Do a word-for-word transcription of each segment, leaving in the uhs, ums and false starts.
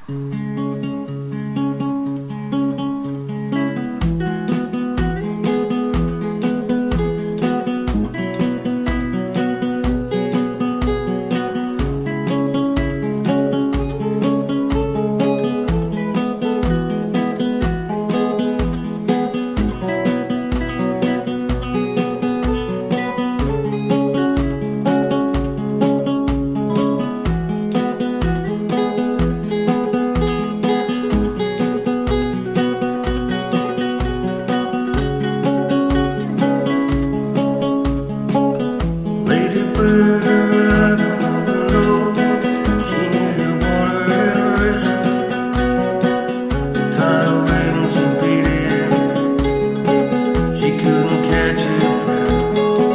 Ladybird arrived on the window. She needed water and a rest. The tile rings were beating. She couldn't catch her breath.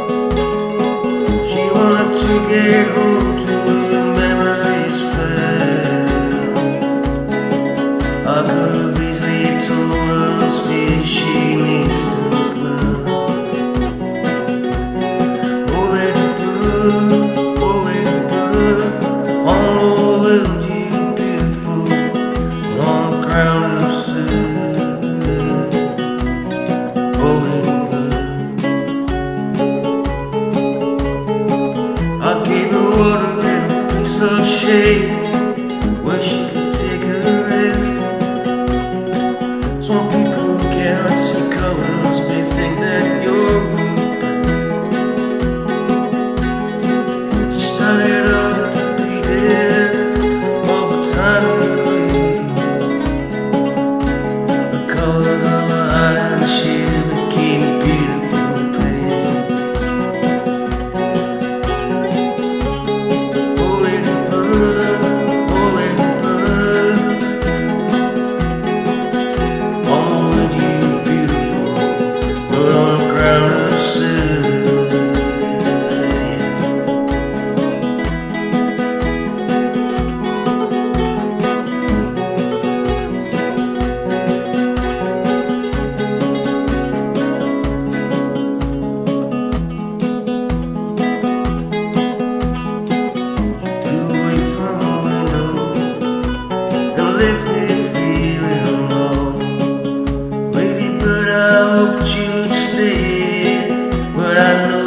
She wanted to get home to her memories fell. I could have easily told her the space she needs to quell. Oh Ladybird, on the wind you beautiful, on the ground absurd. Oh Ladybird, I gave her water and a piece of shade where she could take a rest. Some people who cannot see colors may think that you're rude. Started up the beatings of a tiny wheel. The colors of her hiding shade became a beautiful pain. Oh Ladybird, oh Ladybird, on the wind you're beautiful, but on the ground absurd. Left me feeling low. Ladybird, I hoped you'd stay, but I know